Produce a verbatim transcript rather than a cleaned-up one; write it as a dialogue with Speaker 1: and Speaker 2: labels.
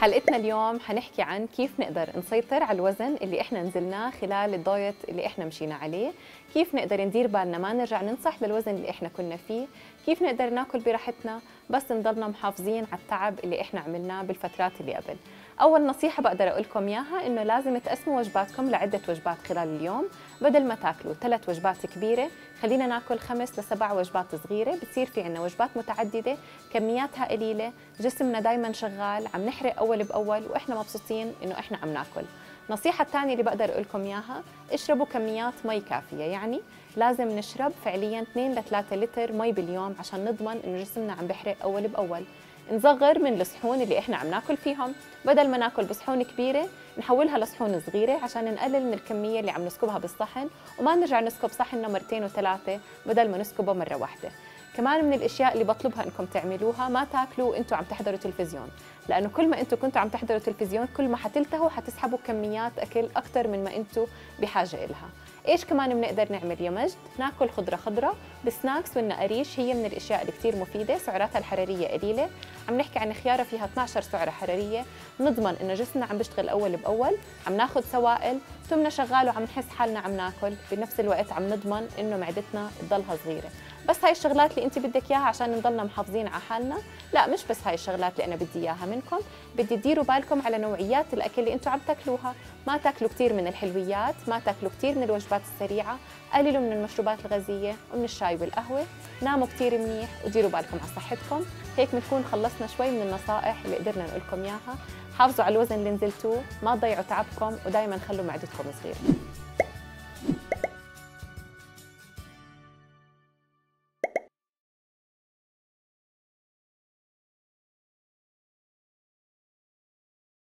Speaker 1: حلقتنا اليوم حنحكي عن كيف نقدر نسيطر على الوزن اللي احنا نزلناه خلال الدايت اللي احنا مشينا عليه، كيف نقدر ندير بالنا ما نرجع ننصح للوزن اللي احنا كنا فيه، كيف نقدر ناكل براحتنا بس نضلنا محافظين على التعب اللي احنا عملناه بالفترات اللي قبل. اول نصيحة بقدر اقول لكم اياها انه لازم تقسموا وجباتكم لعدة وجبات خلال اليوم، بدل ما تاكلوا ثلاث وجبات كبيرة خلينا ناكل خمس لسبع وجبات صغيرة، بتصير في عنا وجبات متعددة كمياتها قليلة، جسمنا دايما شغال عم نحرق اول باول واحنا مبسوطين انه احنا عم ناكل. النصيحة الثانية اللي بقدر اقول لكم اياها، اشربوا كميات مي كافية، يعني لازم نشرب فعليا اثنين لثلاثة لتر مي باليوم عشان نضمن انه جسمنا عم بحرق اول باول. نصغر من الصحون اللي احنا عم ناكل فيهم، بدل ما ناكل بصحون كبيره نحولها لصحون صغيره عشان نقلل من الكميه اللي عم نسكبها بالصحن، وما نرجع نسكب صحننا مرتين وثلاثه بدل ما نسكبه مره واحده. كمان من الاشياء اللي بطلبها انكم تعملوها، ما تاكلوا وانتم عم تحضروا تلفزيون، لانه كل ما انتم كنتوا عم تحضروا تلفزيون كل ما حتلتهوا حتسحبوا كميات اكل اكثر من ما انتم بحاجه إلها. ايش كمان بنقدر نعمل يا مجد؟ ناكل خضره خضره بالسناكس والنقاريش، هي من الاشياء اللي كثير مفيده، سعراتها الحراريه قليله، عم نحكي عن خياره فيها اثنعش سعره حراريه، نضمن انه جسمنا عم بيشتغل اول باول، عم ناخذ سوائل، ثمنا شغال وعم نحس حالنا عم ناكل، بنفس الوقت عم نضمن انه معدتنا تضلها صغيره. بس هاي الشغلات اللي انت بدك اياها عشان نضلنا محافظين على حالنا؟ لا، مش بس هاي الشغلات اللي انا بدي اياها منكم، بدي تديروا بالكم على نوعيات الاكل اللي انتم عم تاكلوها، ما تاكلوا كثير من الحلويات، ما تاكلوا كثير من الوجبات السريعه، قللوا من المشروبات الغازيه ومن الشاي والقهوه، ناموا كثير منيح وديروا بالكم على صحتكم. هيك بنكون خلصنا شوي من النصائح اللي قدرنا نقول لكم اياها. حافظوا على الوزن اللي نزلتوه، ما تضيعوا تعبكم، ودائما خلوا معدتكم صغيره.